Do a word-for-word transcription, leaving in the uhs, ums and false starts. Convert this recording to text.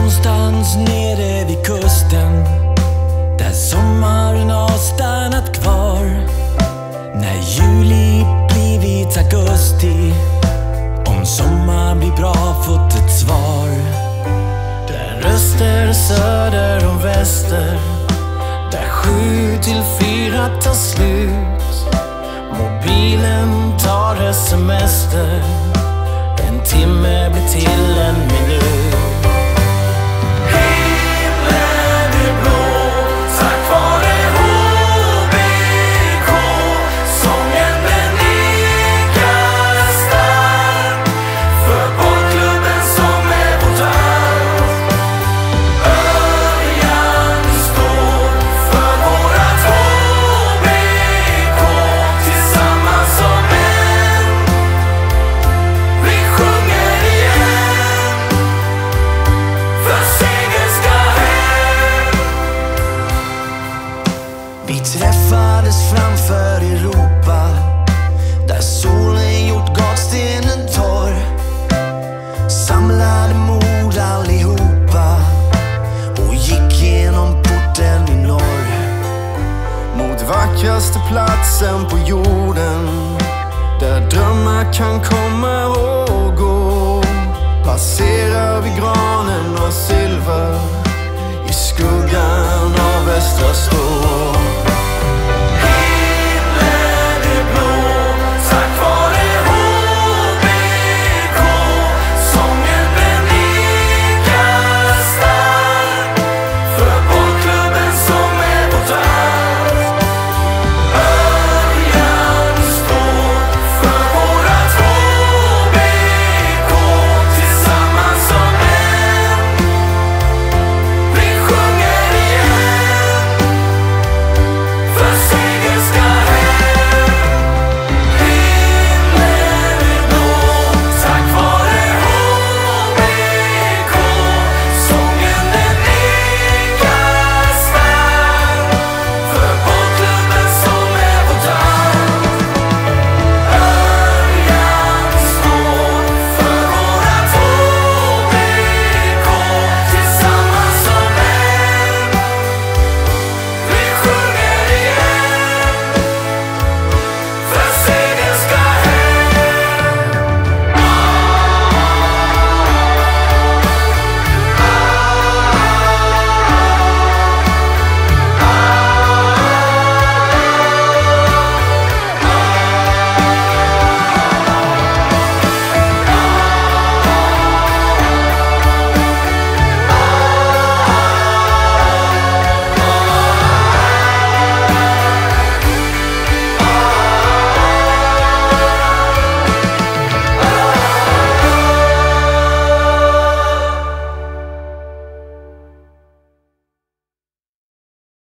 Någonstans nere vid kusten, där sommaren har stannat kvar. När juli blivit augusti, om sommar blir bra, fått ett svar. Där öster, söder och väster, där sju till fyra tar slut. Mobilen tar semester, en timme blir till en minut. Vi träffades framför Europa, där solen gjort gatstenen torr. Samlade mod allihopa och gick genom porten i norr. Mot vackraste platsen på jorden, där drömmar kan komma och gå. Passerar vi granen och silver i skuggan av Västra Stå.